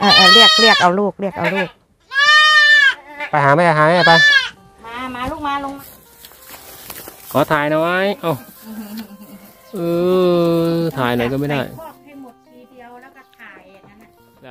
เรียกเอาลูกเรียกเอาลูกไปหาแม่ไปมาลูกมาลงขอถ่ายหน่อยเอาถ่ายไหนก็ไม่ได้ให้หมดทีเดียวแล้วก็ถ่ายอย่างนั้นนะ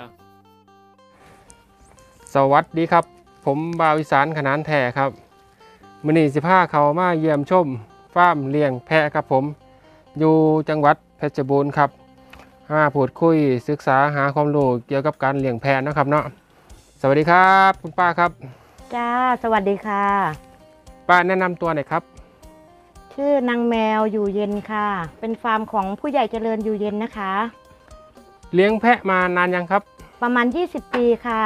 สวัสดีครับผมบ่าวอีสานขนานแท้ครับมื้อนี้สิพาเขามาเยี่ยมชมฟาร์มเลี้ยงแพะครับผมอยู่จังหวัดเพชรบูรณ์ครับมาพูดคุยศึกษาหาความรู้เกี่ยวกับการเลี้ยงแพะนะครับเนาะสวัสดีครับคุณป้าครับจ้าสวัสดีค่ะป้าแนะนำตัวหน่อยครับชื่อนางแมวอยู่เย็นค่ะเป็นฟาร์มของผู้ใหญ่เจริญอยู่เย็นนะคะเลี้ยงแพะมานานยังครับประมาณ20 ปีค่ะ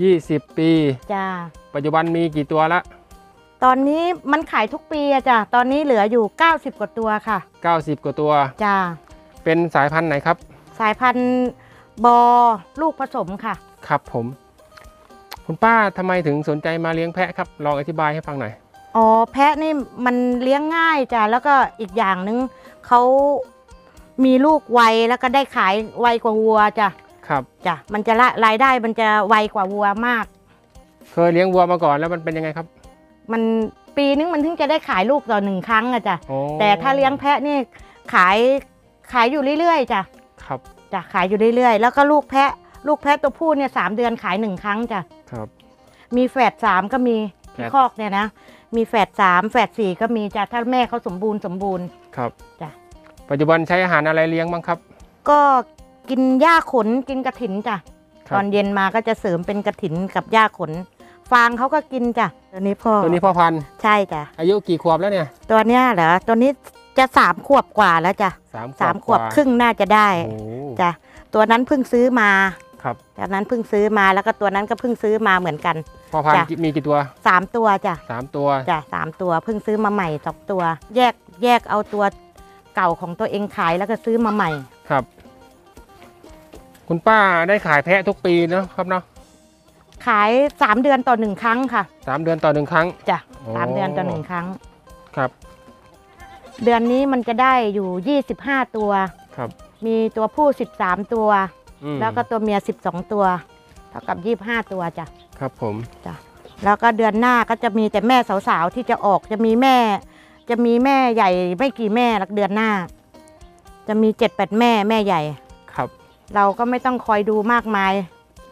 20 ปีจ้าปัจจุบันมีกี่ตัวละตอนนี้มันขายทุกปีอะจ้ะตอนนี้เหลืออยู่90 กว่าตัวค่ะ 90 กว่าตัวจ้าเป็นสายพันธุ์ไหนครับสายพันธุ์บอลูกผสมค่ะครับผมคุณป้าทำไมถึงสนใจมาเลี้ยงแพะครับลองอธิบายให้ฟังหน่อยอ๋อแพะนี่มันเลี้ยงง่ายจ้ะแล้วก็อีกอย่างนึงเขามีลูกไวแล้วก็ได้ขายไวกว่าวัวจ้ะครับจ้ะมันจะรายได้มันจะไวกว่าวัวมากเคยเลี้ยงวัวมาก่อนแล้วมันเป็นยังไงครับมันปีนึงมันถึงจะได้ขายลูกต่อ1 ครั้งอะจ้ะแต่ถ้าเลี้ยงแพะนี่ขายอยู่เรื่อยๆจ้ะครับจ้ะขายอยู่เรื่อยๆแล้วก็ลูกแพะตัวผู้เนี่ย3 เดือนขาย1 ครั้งจ้ะครับมีแฝด3ก็มีที่คอกเนี่ยนะมีแฝด3แฝด4ก็มีจ้ะถ้าแม่เขาสมบูรณ์ครับจ้ะปัจจุบันใช้อาหารอะไรเลี้ยงบ้างครับก็กินหญ้าขนกินกระถินจ้ะตอนเย็นมาก็จะเสริมเป็นกระถินกับหญ้าขนฟางเขาก็กินจ้ะตัวนี้พ่อพันธุ์ใช่จ้ะอายุกี่ขวบแล้วเนี่ยตัวเนี้ยเหรอตัวนี้จะ3 ขวบกว่าแล้วจ้ะ3 ขวบครึ่งน่าจะได้จ้ะตัวนั้นเพิ่งซื้อมาครับตัวนั้นเพิ่งซื้อมาแล้วก็ตัวนั้นก็เพิ่งซื้อมาเหมือนกันพ่อพันธุ์มีกี่ตัว 3 ตัวจ้ะ 3 ตัวจ้ะ3 ตัวเพิ่งซื้อมาใหม่2 ตัวแยกเอาตัวเก่าของตัวเองขายแล้วก็ซื้อมาใหม่ครับคุณป้าได้ขายแพะทุกปีนะครับเนาะขาย3 เดือนต่อ1 ครั้งค่ะ 3 เดือนต่อ1 ครั้งจ้ะ3 เดือนต่อ1 ครั้งครับเดือนนี้มันจะได้อยู่25 ตัวครับมีตัวผู้13 ตัวแล้วก็ตัวเมีย12 ตัวเท่ากับ25 ตัวจ้ะครับผมจ้ะแล้วก็เดือนหน้าก็จะมีแต่แม่สาวๆที่จะออกจะมีแม่ใหญ่ไม่กี่แม่หลักเดือนหน้าจะมี7-8 แม่ใหญ่ครับเราก็ไม่ต้องคอยดูมากมาย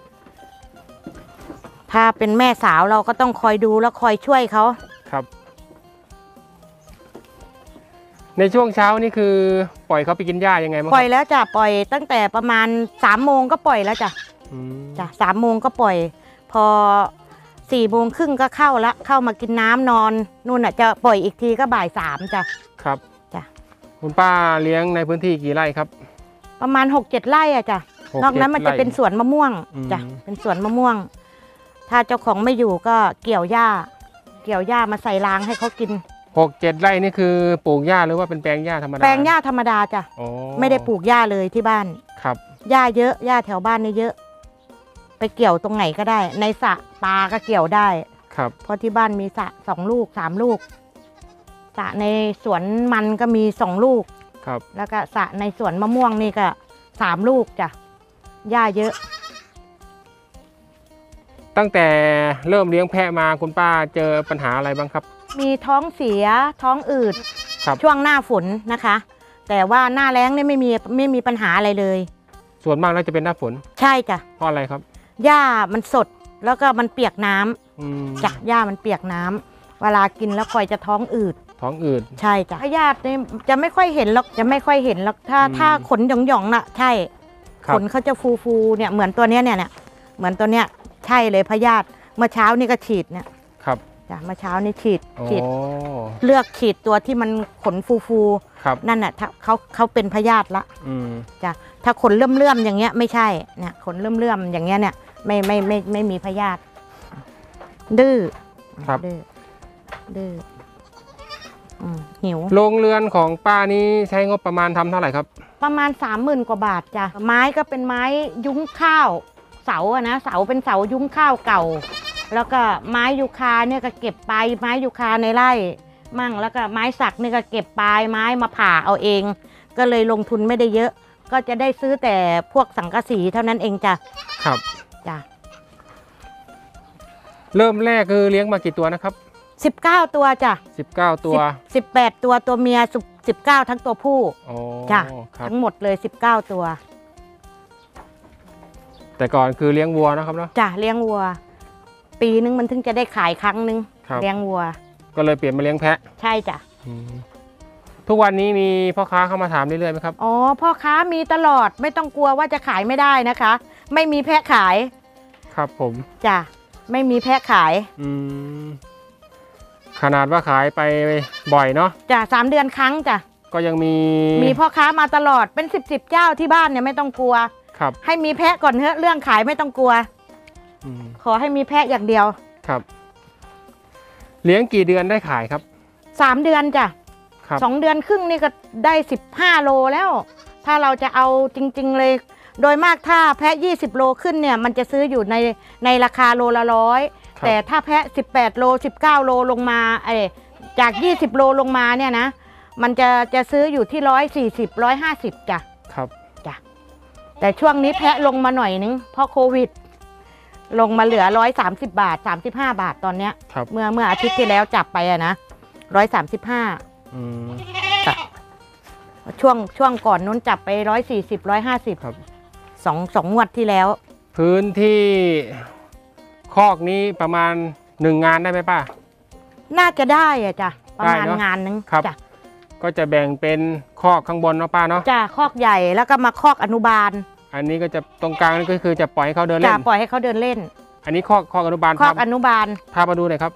ถ้าเป็นแม่สาวเราก็ต้องคอยดูแล้วคอยช่วยเขาครับในช่วงเช้านี่คือปล่อยเขาไปกินหญ้ายังไงบ้างปล่อยแล้วจ้ะปล่อยตั้งแต่ประมาณ3 โมงก็ปล่อยแล้วจ้ะจ้ะ3 โมงก็ปล่อยพอ4 โมงครึ่งก็เข้ามากินน้ำนอนนู่นอ่ะจะปล่อยอีกทีก็บ่าย3จ้ะครับจ้ะคุณป้าเลี้ยงในพื้นที่กี่ไร่ครับประมาณ 6-7 ไร่อะจ้ะนอกนั้นมันจะเป็นสวนมะม่วงจ้ะเป็นสวนมะม่วงถ้าเจ้าของไม่อยู่ก็เกี่ยวหญ้ามาใส่รางให้เขากิน 6-7 ไร่นี่คือปลูกหญ้าหรือว่าเป็นแปลงหญ้าธรรมดาแปลงหญ้าธรรมดาจ้ะไม่ได้ปลูกหญ้าเลยที่บ้านครับหญ้าเยอะหญ้าแถวบ้านนี่เยอะไปเกี่ยวตรงไหนก็ได้ในสระปลาก็เกี่ยวได้ครับเพราะที่บ้านมีสระ2 ลูก3 ลูกสระในสวนมันก็มี2 ลูกครับแล้วก็สระในสวนมะม่วงนี่ก็3 ลูกจ้ะหญ้าเยอะตั้งแต่เริ่มเลี้ยงแพะมาคุณป้าเจอปัญหาอะไรบ้างครับมีท้องเสียท้องอืดครับช่วงหน้าฝนนะคะแต่ว่าหน้าแล้งนี่ไม่มีปัญหาอะไรเลยส่วนมากแล้วจะเป็นหน้าฝนใช่จ้ะเพราะอะไรครับหญ้ามันสดแล้วก็มันเปียกน้ำจ้ะหญ้ามันเปียกน้ำเวลากินแล้วคอยจะท้องอืดใช่จ้ะพยาธินี่จะไม่ค่อยเห็นหรอกถ้าขนหย่องๆน่ะใช่ขนเขาจะฟูเนี่ยเหมือนตัวเนี้ยเนี่ยเหมือนตัวเนี้ยใช่เลยพยาธิเมื่อเช้านี่ก็ฉีดเนี่ยครับจ้ะเมื่อเช้านี่ฉีดเลือกฉีดตัวที่มันขนฟูนั่นน่ะเขาเป็นพยาธิละจ้ะถ้าขนเลื่อมอย่างเงี้ยไม่ใช่เนี่ยขนเลื่อมอย่างเงี้ยเนี่ยไม่มีพยาธิดื้อครับดื้อหิวโรงเรือนของป้านี้ใช้งบประมาณทำเท่าไหร่ครับประมาณ30,000 กว่าบาทจ้ะไม้ก็เป็นไม้ยุ้งข้าวเสาอะนะเสาเป็นเสายุ้งข้าวเก่าแล้วก็ไม้ยูคาเนี่ยก็เก็บปลายไม้ยูคาในไร่มั่งแล้วก็ไม้สักเนี่ยก็เก็บปลายไม้มาผ่าเอาเองก็เลยลงทุนไม่ได้เยอะก็จะได้ซื้อแต่พวกสังกะสีเท่านั้นเองจ้ะครับจ้ะเริ่มแรกคือเลี้ยงมากี่ตัวนะครับ 19 ตัวจ้ะ 19 ตัว 18 ตัวเมีย19ทั้งตัวผู้จ้ะทั้งหมดเลย19 ตัวแต่ก่อนคือเลี้ยงวัวนะครับเนาะจ้ะเลี้ยงวัวปีนึงมันถึงจะได้ขายครั้งนึงเลี้ยงวัวก็เลยเปลี่ยนมาเลี้ยงแพะใช่จ้ะทุกวันนี้มีพ่อค้าเข้ามาถามเรื่อยๆไหมครับอ๋อพ่อค้ามีตลอดไม่ต้องกลัวว่าจะขายไม่ได้นะคะไม่มีแพะขายครับผมจ้ะไม่มีแพะขายขนาดว่าขายไปบ่อยเนาะจ้ะ3 เดือนครั้งจ้ะก็ยังมีพ่อค้ามาตลอดเป็น10เจ้าที่บ้านเนี่ยไม่ต้องกลัวครับให้มีแพะก่อนเถอะเรื่องขายไม่ต้องกลัวขอให้มีแพะอย่างเดียวครับเลี้ยงกี่เดือนได้ขายครับ 3 เดือนจ้ะ2 เดือนครึ่งนี่ก็ได้15 โลแล้วถ้าเราจะเอาจริงๆเลยโดยมากถ้าแพะ20 โลขึ้นเนี่ยมันจะซื้ออยู่ในราคาโลละ100แต่ถ้าแพะ18 โล19 โลลงมาจาก20 โลลงมาเนี่ยนะมันจะซื้ออยู่ที่140 150จ้ะครับจ้ะแต่ช่วงนี้แพะลงมาหน่อยนึงเพราะโควิดลงมาเหลือ130 บาท35 บาทตอนเนี้ยเมื่ออาทิตย์ที่แล้วจับไปนะ135จ้ะช่วงก่อนนู้นจับไป140 150ครับ2 งวดที่แล้วพื้นที่คอกนี้ประมาณ1 งานได้ไหมป้าน่าจะได้อะจ้ะประมาณงานนึงจ้ะก็จะแบ่งเป็นคอกข้างบนเนาะป้าเนาะจ้ะคอกใหญ่แล้วก็มาคอกอนุบาลอันนี้ก็จะตรงกลางนี่ก็คือจะปล่อยให้เขาเดินเล่นจ้ะปล่อยให้เขาเดินเล่นอันนี้คอกอนุบาลคอกอนุบาลพามาดูหน่อยครับ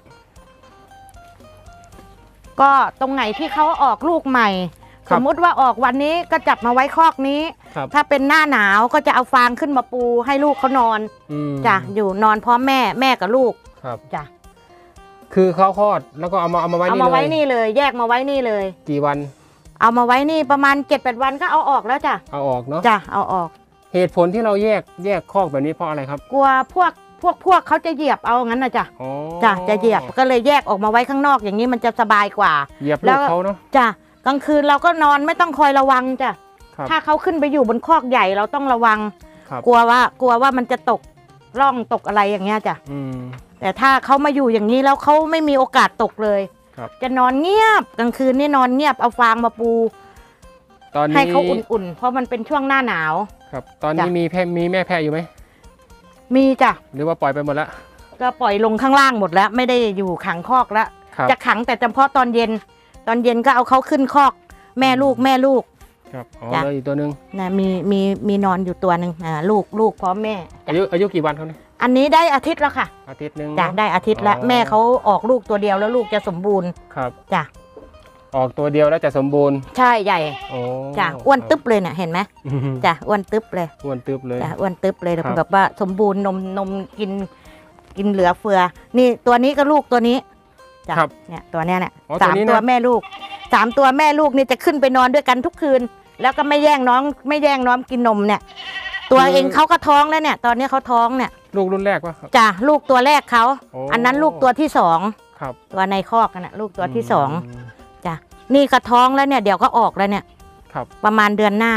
ก็ตรงไหนที่เขาออกลูกใหม่สมมุติว่าออกวันนี้ก็จับมาไว้คอกนี้ถ้าเป็นหน้าหนาวก็จะเอาฟางขึ้นมาปูให้ลูกเขานอนจ้ะอยู่นอนพร้อมแม่กับลูกจ้ะคือเขาคลอดแล้วก็เอามาไว้นี่เลยแยกมาไว้นี่เลยกี่วันเอามาไว้นี่ประมาณ 7-8 วันก็เอาออกแล้วจ้ะเอาออกเนาะจ้ะเอาออกเหตุผลที่เราแยกคอกแบบนี้เพราะอะไรครับกลัวพวกเขาจะเหยียบเอางั้นนะจ้ะจ้ะจะเหยียบก็เลยแยกออกมาไว้ข้างนอกอย่างนี้มันจะสบายกว่าเหยียบลูกเขาเนาะจ้ะกลางคืนเราก็นอนไม่ต้องคอยระวังจ้ะถ้าเขาขึ้นไปอยู่บนคอกใหญ่เราต้องระวังกลัวว่ามันจะตกร่องตกอะไรอย่างเงี้ยจ้ะแต่ถ้าเขามาอยู่อย่างนี้แล้วเขาไม่มีโอกาสตกเลยจะนอนเงียบกลางคืนนี่นอนเงียบเอาฟางมาปูให้เขาอุ่นๆเพราะมันเป็นช่วงหน้าหนาวครับตอนนี้มีแม่แพะอยู่ไหมมีจ้ะหรือว่าปล่อยไปหมดแล้วก็ปล่อยลงข้างล่างหมดแล้วไม่ได้อยู่ขังคอกแล้วจะขังแต่เฉพาะตอนเย็นก็เอาเขาขึ้นคอกแม่ลูกครับอ๋อเลยอีกตัวนึงนะมีนอนอยู่ตัวนึงลูกพร้อมแม่อายุกี่วันเขาเนี่ยอันนี้ได้อาทิตย์แล้วค่ะอาทิตย์นึงจ้ะได้อาทิตย์แล้วแม่เขาออกลูกตัวเดียวแล้วลูกจะสมบูรณ์ครับจ้ะออกตัวเดียวแล้วจะสมบูรณ์ใช่ใหญ่จ้ะอ้วนตึ๊บเลยเนี่ยเห็นไหมจ้ะอ้วนตึ๊บเลยอ้วนตึ๊บเลยจ้ะอ้วนตึ๊บเลยแบบว่าสมบูรณ์นมกินเหลือเฟือนี่ตัวนี้ก็ลูกตัวนี้จ้ะเนี่ยตัวเนี้ยเนี่ย3 ตัวแม่ลูก3 ตัวแม่ลูกนี่จะขึ้นไปนอนด้วยกันทุกคืนแล้วก็ไม่แย่งน้องกินนมเนี่ยตัวเองเขาก็ท้องแล้วเนี่ยตอนนี้เขาท้องเนี่ยลูกรุ่นแรกวะจ้ะลูกตัวแรกเขาอันนั้นลูกตัวที่2 ครับตัวในคอกน่ะลูกตัวที่2จ้ะนี่ก็ท้องแล้วเนี่ยเดี๋ยวก็ออกแล้วเนี่ยครับประมาณเดือนหน้า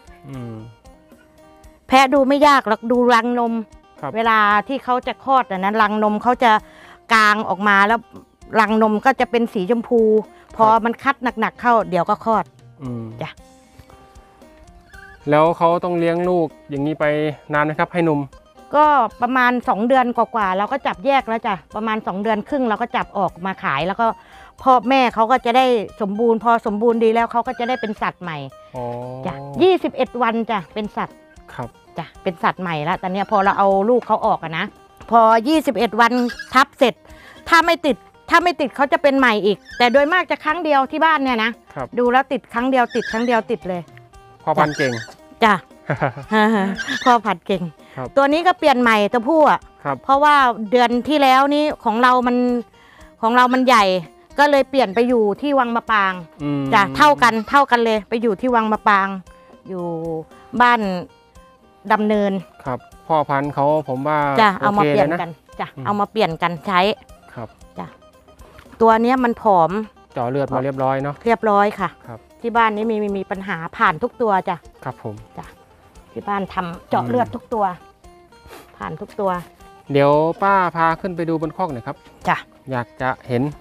แพะดูไม่ยากหรอกดูรังนมเวลาที่เขาจะคลอดนะรังนมเขาจะกางออกมาแล้วรังนมก็จะเป็นสีชมพูพอมันคัดหนักๆเข้าเดี๋ยวก็คลอดจ้ะแล้วเขาต้องเลี้ยงลูกอย่างนี้ไปนานนะครับให้นมก็ประมาณ2 เดือนกว่าเราก็จับแยกแล้วจ้ะประมาณ2 เดือนครึ่งเราก็จับออกมาขายแล้วก็พ่อแม่เขาก็จะได้สมบูรณ์พอสมบูรณ์ดีแล้วเขาก็จะได้เป็นสัตว์ใหม่จ้ะ21 วันจ้ะเป็นสัตว์ครับจ้ะเป็นสัตว์ใหม่แล้วตอนนี้พอเราเอาลูกเขาออกนะพอ21 วันทับเสร็จถ้าไม่ติดเขาจะเป็นใหม่อีกแต่โดยมากจะครั้งเดียวที่บ้านเนี่ยนะดูแล้วติดครั้งเดียวติดเลยพ่อพันธุ์เก่งจ้ะพ่อพันธุ์เก่งตัวนี้ก็เปลี่ยนใหม่ตัวผู้อ่ะเพราะว่าเดือนที่แล้วนี้ของเรามันใหญ่ก็เลยเปลี่ยนไปอยู่ที่วังมะปางจ้ะเท่ากันเลยไปอยู่ที่วังมะปางอยู่บ้านดำเนินครับพ่อพันธุ์เขาผมว่าจ้ะเอามาเปลี่ยนกันจ้ะเอามาเปลี่ยนกันใช้ครับจ้ะตัวเนี้ยมันผอมเจาะเลือดมาเรียบร้อยเนาะเรียบร้อยค่ะครับที่บ้านนี้มีปัญหาผ่านทุกตัวจ้ะครับผมจ้ะที่บ้านทำเจาะเลือดทุกตัวผ่านทุกตัวเดี๋ยวป้าพาขึ้นไปดูบนคอกหน่อยครับจ้ะอยากจะเห็น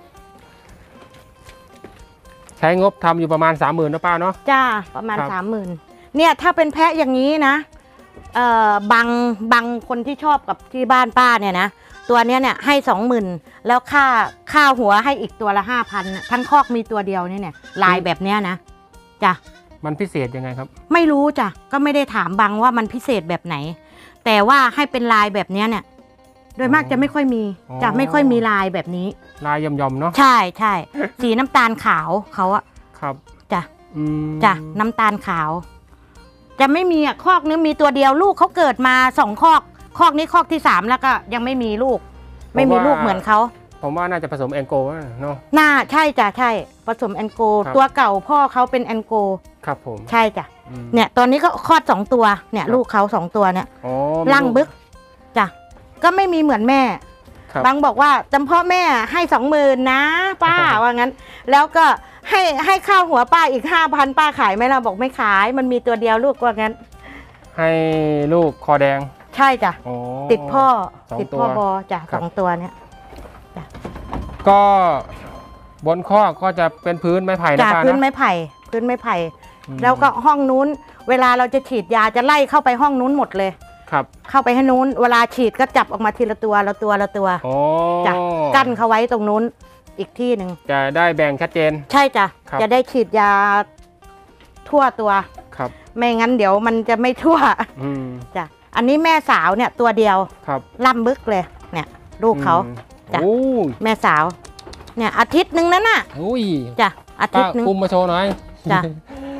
ใช้งบทำอยู่ประมาณ 30,000นะป้าเนาะจ้าประมาณครับ 30,000เนี่ยถ้าเป็นแพะอย่างนี้นะบางคนที่ชอบกับที่บ้านป้าเนี่ยนะตัวเนี้ยเนี่ยให้ 20,000แล้วค่าหัวให้อีกตัวละ 5,000ทั้งคอกมีตัวเดียวเนี่ยลายแบบเนี้ยนะจ้ะมันพิเศษยังไงครับไม่รู้จ้ะก็ไม่ได้ถามบังว่ามันพิเศษแบบไหน แต่ว่าให้เป็นลายแบบเนี้ยเนี่ยโดยมากจะไม่ค่อยมีอ๋อจะไม่ค่อยมีลายแบบนี้ลายย่อมๆเนาะใช่ใช่สีน้ำตาลขาวเขาอะครับจ้ะอืมจ้ะน้ำตาลขาว จะไม่มีคอกนึงมีตัวเดียวลูกเขาเกิดมา2 คอกนี้คอกที่3แล้วก็ยังไม่มีลูก ไม่มีลูกเหมือนเขาผมว่าน่าจะผสมแองโกลเนาะน่าใช่จ้ะใช่ผสมแอนโกครับตัวเก่าพ่อเขาเป็นแอนโกครับผมใช่จ้ะอืมเนี่ยตอนนี้ก็คลอด2 ตัวเนี่ยครับลูกเขา2 ตัวเนี่ยอ๋อล่างบึกจ้ะก็ไม่มีเหมือนแม่ครับบางบอกว่าจำพ่อแม่ให้20,000นะป้า ว่างั้น แล้วก็ให้ข้าวหัวป้าอีก5,000ป้าขายไหมล่ะบอกไม่ขายมันมีตัวเดียวลูกว่างั้นให้ลูกคอแดงใช่จ้ะอ๋อติดพ่อสองติดพ่อตัวบอจ้ะครับ 2 ตัวเนี่ยก็บนคอกก็จะเป็นพื้นไม้ไผ่นะจ้ะป้าพื้นนะไม้ไผ่พื้นไม้ไผ่อืมแล้วก็ห้องนู้น เวลาเราจะฉีดยาจะไล่เข้าไปห้องนู้นหมดเลยครับเข้าไปให้นู้นเวลาฉีดก็จับออกมาทีละตัวละตัวละตัวอ๋อจ้ะกั้นเขาไว้ตรงนู้นอีกที่หนึ่งจะได้แบ่งชัดเจนใช่จ้ะครับจะได้ฉีดยาทั่วตัวครับไม่งั้นเดี๋ยวมันจะไม่ทั่วอืมจ้ะอันนี้แม่สาวเนี่ยตัวเดียวครับล่ำบึกเลยเนี่ยลูกเขาอืมจ้ะโอ้ยแม่สาวเนี่ยอาทิตย์หนึงนั่นน่ะอุ้ยจ้ะอาทิป้าตย์หนึงคุมมาโชว์หน่อยจ้ะ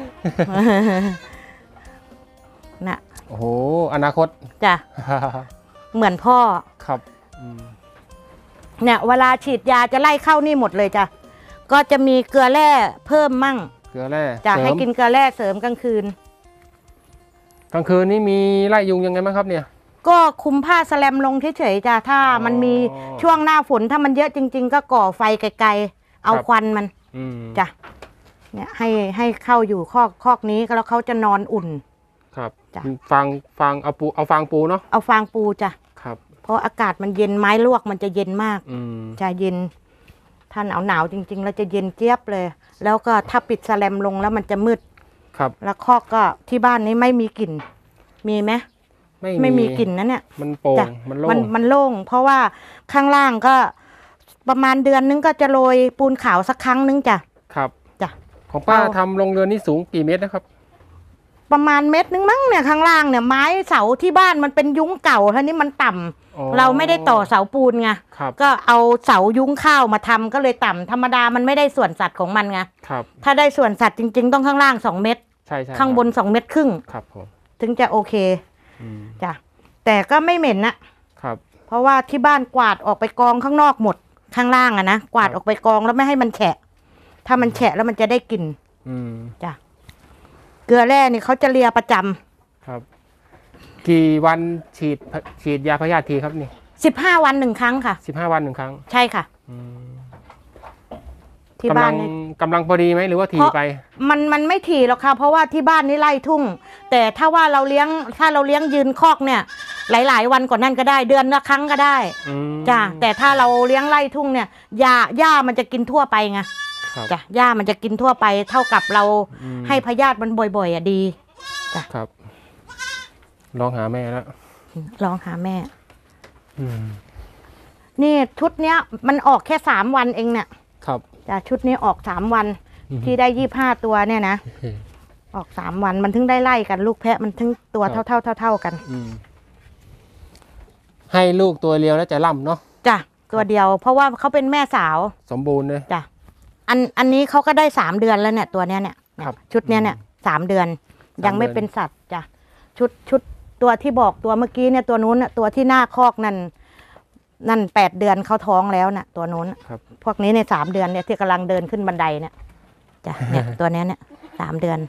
น่ะโอ้โหอนาคตจ้ะเหมือนพ่อครับอืมเนี่ยเวลาฉีดยาจะไล่เข้านี่หมดเลยจ้ะก็จะมีเกลือแร่เพิ่มมั่งเกลือแร่จะเสริให้มกินเกลือแร่เสริมกลางคืนกลางคืนนี้มีไล่ยุงยังไงบ้างครับเนี่ยก็คุมผ้าสแลมลงเฉยๆจ้ะถ้ามันมีอ๋อช่วงหน้าฝนถ้ามันเยอะจริง ๆ ก็ก่อไฟไกลๆเอาครับควันมันอืมจ้ะเนี่ยให้เข้าอยู่คอกนี้แล้วเขาจะนอนอุ่นครับจ้ะฟังเอาฟางปูเนาะเอาฟางปูจ้ะครับเพราะอากาศมันเย็นไม้ลวกมันจะเย็นมากอืมจะเย็นถ้าหนาวจริงๆแล้วจะเย็นเจี๊ยบเลย แล้วก็ถ้าปิดสแลมลงแล้วมันจะมืดครับแล้วคอกก็ที่บ้านนี้ไม่มีกลิ่นมีไหมไม่มีกลิ่นนะเนี่ยมันโปร่จ้ะงมันโล่งมันโล่ง เพราะว่าข้างล่างก็ประมาณเดือนนึงก็จะโรยปูนขาวสักครั้งนึงจ้ะครับจ้ะของป้าเอาทำโรงเรือนนี่สูงกี่เมตรนะครับประมาณเม็ดนึงมั้งเนี่ยข้างล่างเนี่ยไม้เสาที่บ้านมันเป็นยุ้งเก่าท่านี้มันต่ำอ๋อเราไม่ได้ต่อเสาปูนไงครับก็เอาเสายุ้งข้าวมาทำก็เลยต่ำธรรมดามันไม่ได้ส่วนสัตว์ของมันไงครับถ้าได้ส่วนสัตว์จริง ๆ ต้องข้างล่าง2 เม็ดใช่ใช่ข้างบน2 เม็ดครึ่งครับผมถึงจะโอเคอืมจ้ะแต่ก็ไม่เหม็นนะครับ เพราะว่าที่บ้านกวาดออกไปกองข้างนอกหมดข้างล่างอะนะกวาดครับออกไปกองแล้วไม่ให้มันแฉะถ้ามันแฉะแล้วมันจะได้กลิ่นอืมจ้ะเกลือแร่นี่เขาจะเลียประจำครับ กี่วันฉีดยาพยาธิทีครับนี่ 15 วัน1 ครั้งค่ะ 15 วันหนึ่งครั้งใช่ค่ะอืมที่กำบ้าลันงนี่กำลังพอดีไหมหรือว่าถี่ไปมันไม่ถี่หรอกค่ะเพราะว่าที่บ้านนี่ไล่ทุ่ง แต่ถ้าว่าเราเลี้ยงยืนคอกเนี่ย หลายๆ วันก่อนนั่นก็ได้เดือนละครั้งก็ได้อืมจ้ะแต่ถ้าเราเลี้ยงไล่ทุ่งเนี่ยหญ้ามันจะกินทั่วไปไงครับจ้ะหญ้ามันจะกินทั่วไปเท่ากับเราอืมให้พยาธิมันบ่อยๆอ่ะดีครับลองหาแม่แล้วลองหาแม่อืมนี่ชุดเนี้ยมันออกแค่3 วันเองเนี่ยครับจ้ะชุดนี้ออก3 วันอืมที่ได้25 ตัวเนี่ยนะออก3 วันมันถึงได้ไล่กันลูกแพะมันถึงตัวครับเท่ากันอืมให้ลูกตัวเดียวแล้วจะล่ำเนาะจ้ะตัวเดียว เพราะว่าเขาเป็นแม่สาวสมบูรณ์เลยจ้ะอันนี้เขาก็ได้3 เดือนแล้วเนี่ยตัวเนี้ยเนี่ยครับชุดเนี้ยเนี่ย3 เดือน 3 ยังไม่เดือนเป็นสัตว์จ้ะชุดตัวที่บอกตัวเมื่อกี้เนี่ยตัวนู้นน่ะตัวที่หน้าคอกนั่น8 เดือนเขาท้องแล้วน่ะตัวนู้นน่ะครับพวกนี้ใน3 เดือนเนี่ยที่กำลังเดินขึ้นบันไดเนี่ยจ้ะเนี่ย ตัวเนี้ยเนี่ย3 เดือน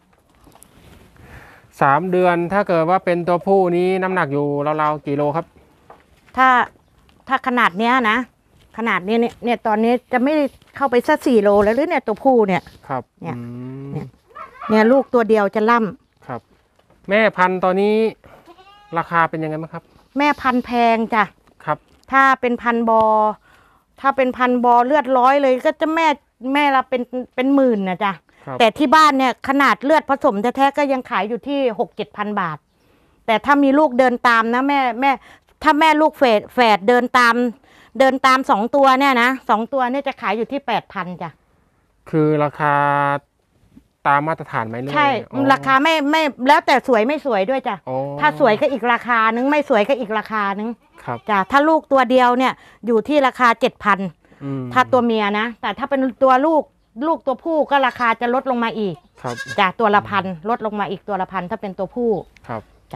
3 เดือนถ้าเกิดว่าเป็นตัวผู้นี้น้ำหนักอยู่ราวๆกี่โลครับถ้าขนาดเนี้ยนะขนาดนี้เนี่ยตอนนี้จะไม่เข้าไปสัก4 โลแล้วหรือเนี่ยตัวผู้เนี่ยครับเนี่ยอืมเนี่ยลูกตัวเดียวจะล่ำครับ แม่พันธุ์ตอนนี้ราคาเป็นยังไงบ้างครับแม่พันธุ์แพงจ้ะครับถ้าเป็นพันธุ์บอเลือดร้อยเลยก็จะแม่ละเป็นหมื่นนะจ้ะแต่ที่บ้านเนี่ยขนาดเลือดผสมแท้ๆก็ยังขายอยู่ที่6-7 พันบาทแต่ถ้ามีลูกเดินตามนะแม่ถ้าแม่ลูกแฝดเดินตาม2 ตัวเนี่ยนะ2 ตัวเนี่ยจะขายอยู่ที่8,000จ้ะคือราคาตามมาตรฐานไหมใช่ราคาไม่แล้วแต่สวยไม่สวยด้วยจ้ะถ้าสวยก็อีกราคานึงไม่สวยก็อีกราคานึงจ้ะถ้าลูกตัวเดียวเนี่ยอยู่ที่ราคา7,000ถ้าตัวเมียนะแต่ถ้าเป็นตัวลูกตัวผู้ก็ราคาจะลดลงมาอีกจ้ะตัวละพันลดลงมาอีกตัวละพันถ้าเป็นตัวผู้ครับจ้ะ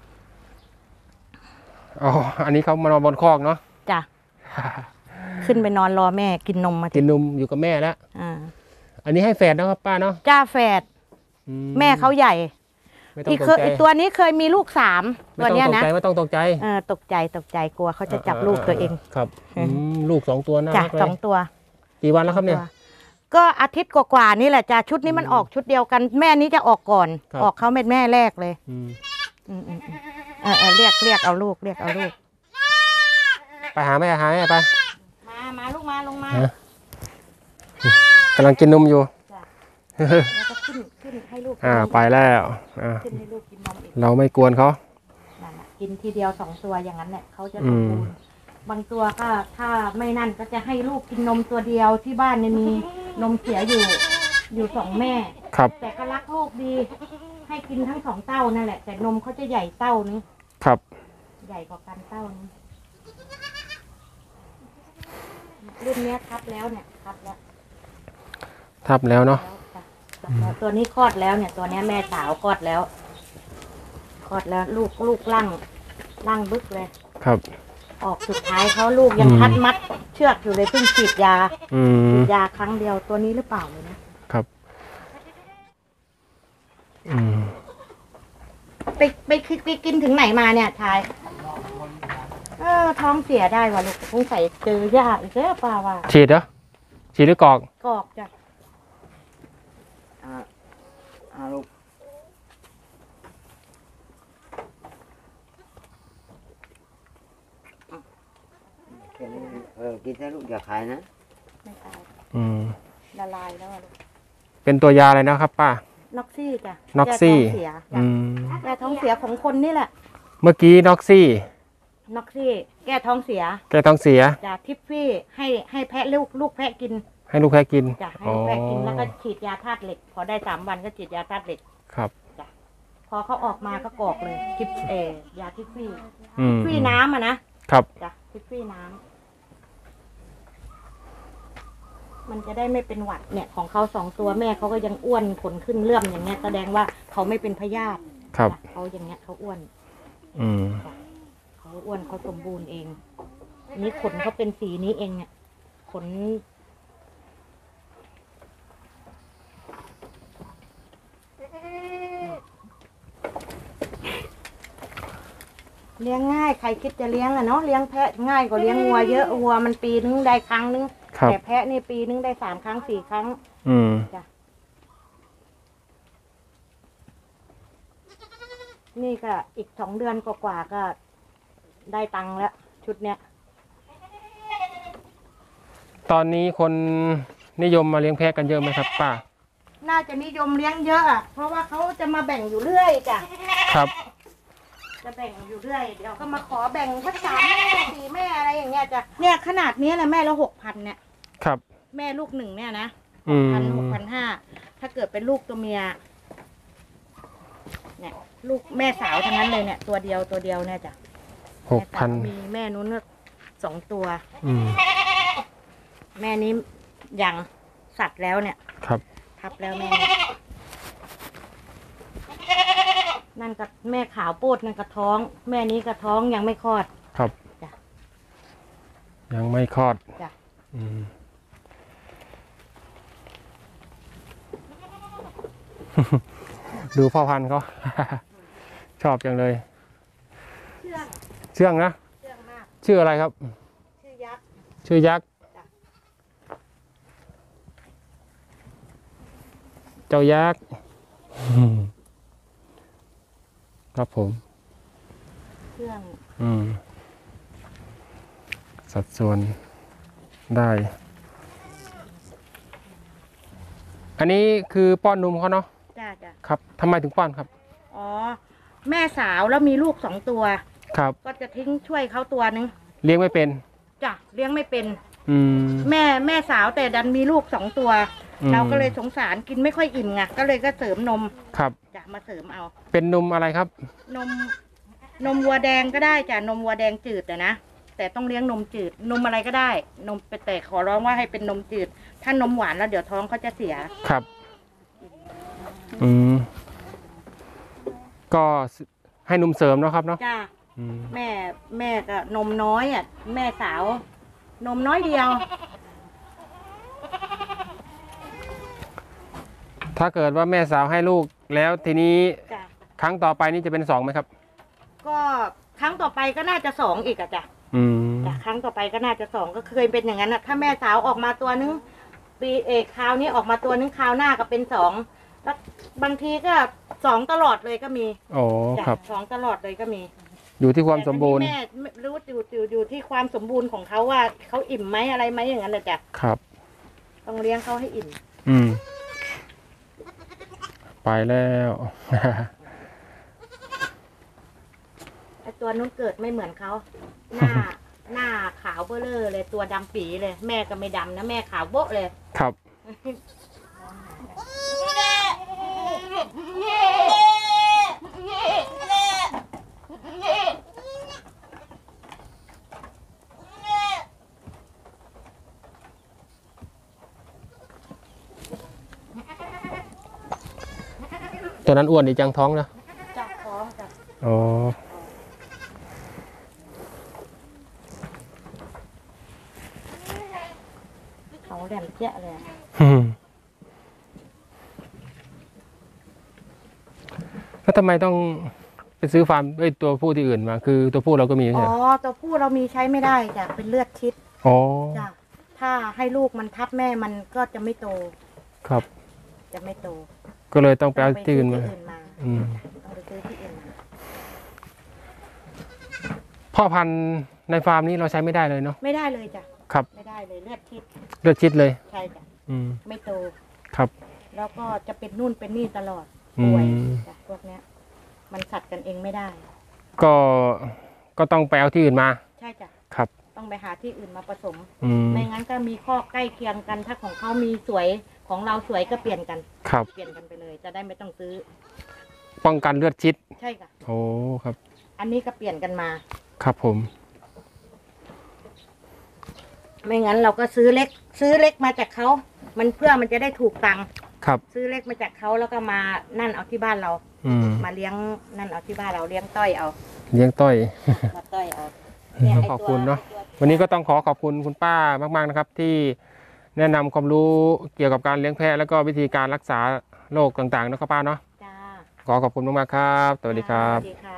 อ๋ออันนี้เขามานอนบนคอกเนาะจ้ะขึ้นไปนอนรอแม่กินนมมากินนมอยู่กับแม่แล้วอันนี้ให้แฝดนะครับป้าเนาะจ้าแฝดแม่เขาใหญ่อีกตัวนี้เคยมีลูก3ตัวเนี้ยนะไม่ต้องตกใจตกใจกลัวเขาจะจับลูกตัวเองครับลูก2 ตัวนะจ้ะ2 ตัวกี่วันแล้วครับเนี่ยก็อาทิตย์กว่าๆนี่แหละจ้ะชุดนี้มันออกชุดเดียวกันแม่นี้จะออกก่อนออกเขาเป็นแม่แรกเลยเรียกเอาลูกไปหาแม่ไปมาลูกมาลงมากำลังกินนมอยู่แล้วก็ขึ้นให้ลูกไปแล้วขึ้นให้ลูกกินนมอีกเราไม่กวนเขากินทีเดียว2 ตัวอย่างนั้นแหละเขาจะสมบูรณ์บางตัวก็ถ้าไม่นั่นก็จะให้ลูกกินนมตัวเดียวที่บ้านเนี่ยมีนมเสียอยู่2 แม่แต่ก็รักลูกดีให้กินทั้ง2 เต้านั่นแหละแต่นมเขาจะใหญ่เต้านึงครับใหญ่กว่ากันเต้านึงรุ่นนี้ทับแล้วเนาะตัวนี้คลอดแล้วเนี่ยตัวนี้แม่สาวคลอดแล้วลูกร่างบึกเลยครับออกสุดท้ายเขาลูกยังมัดเชือกอยู่เลยเพิ่งฉีดยาครั้งเดียวตัวนี้หรือเปล่าเลยนะครับไปกินถึงไหนมาเนี่ยชายท้องเสียได้ว่ะลูกคงใส่เจอยาอีกแล้วป่าว่าฉีดเหรอฉีดหรือกอกจ้ะลูกกินได้ลูกอย่าขายนะไม่ขายละลายแล้วลูกเป็นตัวยาอะไรนะครับป้าน็อกซี่จ้ะน็อกซี่แก้ท้องเสียของคนนี่แหละเมื่อกี้น็อกซี่แก้ท้องเสียจ้ะทิฟฟี่ให้แพะลูกแพะกินให้ลูกแพะกินจ้ะให้ลูกแพะกินแล้วก็ฉีดยาธาตุเหล็กพอได้3 วันก็ฉีดยาธาตุเหล็กครับจ้ะพอเขาออกมาก็กรอกเลยยาทิฟฟี่น้ำนะครับจ้ะทิฟฟี่น้ำมันจะได้ไม่เป็นหวัดเนี่ยของเขา2 ตัวแม่เขาก็ยังอ้วนผลขึ้นเลื่อมอย่างเงี้ยแสดงว่าเขาไม่เป็นพยาธิเขาอย่างเงี้ยเขาอ้วนเขาอ้วนเขาสมบูรณ์เองนี่ขนเขาเป็นสีนี้เองเนี่ยขนเลี้ยงง่ายใครคิดจะเลี้ยงเนาะเลี้ยงแพะง่ายกว่าเลี้ยงวัวเยอะวัวมันปีนึงได้ครั้งนึงแต่แพะนี่ปีนึงได้3 ครั้ง 4 ครั้งจ้ะนี่ก็อีก2 เดือนกว่าก็ได้ตังค์แล้วชุดเนี้ยตอนนี้คนนิยมมาเลี้ยงแพะกันเยอะไหมครับป้าน่าจะนิยมเลี้ยงเยอะเพราะว่าเขาจะมาแบ่งอยู่เรื่อยจ้ะครับจะแบ่งอยู่เรื่อยเดี๋ยวก็มาขอแบ่งสัก3 แม่ 4 แม่อะไรอย่างเงี้ยจ้ะเนี่ยขนาดนี้แหละแม่ละ6,000เนี่ยครับแม่ลูก1เนี่ยนะ6,500ถ้าเกิดเป็นลูกตัวเมียเนี่ยลูกแม่สาวทั้งนั้นเลยเนี่ยตัวเดียวเนี่ยจ้ะ 6,000 มีแม่นู้น2 ตัวแม่นี้อย่างสัตว์แล้วเนี่ยครับทับแล้วแม่นั่นกับแม่ขาวโพดนั่นกับท้องแม่นี้กับท้องยังไม่คลอดครับจ้ะยังไม่คลอดจ้ะดูพ่อพันธุ์เขาชอบจังเลยเชื่องนะชื่ออะไรครับชื่อยักษ์เจ้ายักษ์ครับผมเชื่องสัดส่วนได้ อันนี้คือป้อนนมเขาเนาะจ้าจ้าครับทำไมถึงป้อนครับอ๋อแม่สาวแล้วมีลูก2 ตัวครับก็จะทิ้งช่วยเขาตัวนึงเลี้ยงไม่เป็นจ้ะเลี้ยงไม่เป็นอืมแม่สาวแต่ดันมีลูก2 ตัว เราก็เลยสงสารกินไม่ค่อยอิ่มไงก็เลยก็เสริมนมครับจ้ะมาเสริมเอาเป็นนมอะไรครับนมวัวแดงก็ได้จ้ะนมวัวแดงจืดนะแต่ต้องเลี้ยงนมจืดนมอะไรก็ได้นมแต่ขอร้องว่าให้เป็นนมจืด ถ้านมหวานแล้วเดี๋ยวท้องเขาจะเสียครับ อืมก็ให้นมเสริมเนาะครับเนาะจ้าอืมแม่ก็นมน้อยอ่ะแม่สาว นมน้อยเดียวถ้าเกิดว่าแม่สาวให้ลูกแล้วทีนี้จ้ะครั้งต่อไปนี่จะเป็น2ไหมครับก็ครั้งต่อไปก็น่าจะ2อีกอะจ้ะอืมจ้ะครั้งต่อไปก็น่าจะ2ก็เคยเป็นอย่างนั้นอะถ้าแม่สาวออกมาตัวนึงปีคราวนี้ออกมาตัวนึงคราวหน้าก็เป็น2แล้วบางทีก็2ตลอดเลยก็มีโอ้จ้ะครับ 2ตลอดเลยก็มีอยู่ที่ความสมบูรณ์แต่ทีนี้แม่รู้อยู่ที่ความสมบูรณ์ของเขาว่าเขาอิ่มไหมอะไรไหมอย่างนั้นเลยจ้ะครับต้องเลี้ยงเขาให้อิ่มอืม ไปแล้วไอตัวนู้นเกิดไม่เหมือนเขาหน้าขาวเบ้อเร่อเลยตัวดำปีเลย แม่ก็ไม่ดำนะแม่ขาวโบ๊ะเลยครับ ตัวนั้นอ้วนดีจังท้องนะจับท้องจ้ะอ๋อเขาแหลมเจ๊ะเลยอะแล้วทำไมต้องไปซื้อฟาร์มตัวผู้ที่อื่นมา คือตัวผู้เราก็มีอ๋ใช่อไหมตัวผู้เรามีใช้ไม่ได้จ้ะเป็นเลือดชิดอ๋อจ้ะถ้าให้ลูกมันทับแม่มันก็จะไม่โตครับจะไม่โตก็เลยต้องไปเอาที่อื่นต้มางไปซื้ที่อื่นมาอืมต้องไปซื้อที่อื่นมาพ่อพันธุ์ในฟาร์มนี้เราใช้ไม่ได้เลยเนาะไม่ได้เลยจ้ะครับไม่ได้เลยเลือดชิดเลือดชิดเลยใช่จ้ะอืมไม่โตครับแล้วก็จะเป็นนู่นเป็นนี่ตลอดอืมป่วยจ้ะพวกเนี้ย มันสัตว์กันเองไม่ได้ก็ต้องไปเอาที่อื่นมาใช่จ้ะครับต้องไปหาที่อื่นมาผสมอืมไม่งั้นก็มีข้อใกล้เคียงกัน ถ้าของเขามีสวยของเราสวยก็เปลี่ยนกันครับเปลี่ยนกันไปเลย จะได้ไม่ต้องซื้อป้องกันเลือดชิดใช่ค่ะโอ้ครับอันนี้ก็เปลี่ยนกันมาครับผมไม่งั้นเราก็ซื้อเล็กมาจากเขา มันเพื่อมันจะได้ถูกตังค์ครับซื้อเล็กมาจากเขาแล้วก็มานั่นเอาที่บ้านเราอืมมาเลี้ยงนั่นเอาที่บ้านเราเลี้ยงต้อยเอาเลี้ยงต้อยมาต้อยเอาขอบคุณเนาะ วันนี้ก็ต้องขอบคุณคุณป้ามากๆนะครับ ที่แนะนำความรู้เกี่ยวกับการเลี้ยงแพะแล้วก็วิธีการรักษาโรคต่างๆนะครับป้าเนาะจ้าขอบคุณมากๆครับ สวัสดีครับสวัสดีค่ะ